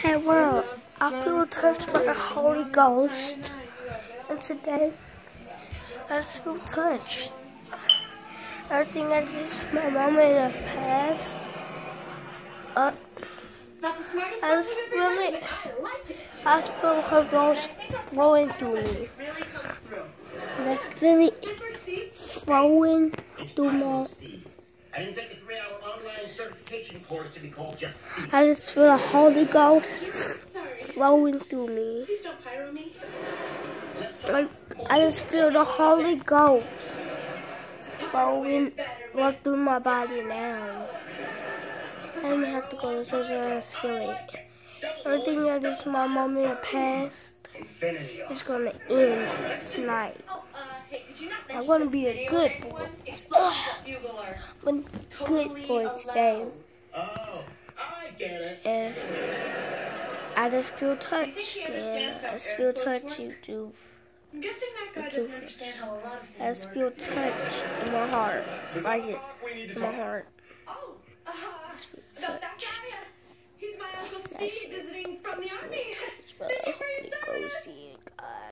Hey world, I feel touched by the Holy Ghost, and today I just feel touched. Everything I did to my mama in the past, I just feel it. I just feel her rose flowing through me. I just feel it flowing through my. I didn't take a 3-hour online certification course to be called just Steve. I just feel the Holy Ghost flowing through me. Please don't pyro me. I just feel the Holy Ghost flowing through my body now. I don't even have to go to church, I just feel it. Everything that is my mom in the past is gonna end tonight. I'm gonna be a good boy. I'm a good boy today. Oh, I get it. And I just feel touched, man. I just feel touched, YouTube. I'm guessing that guy doesn't understand how a lot of things I just feel touched in my heart. Right here. In my heart. Oh, about that guy? He's my Uncle Steve visiting from the army. Thank you for your service.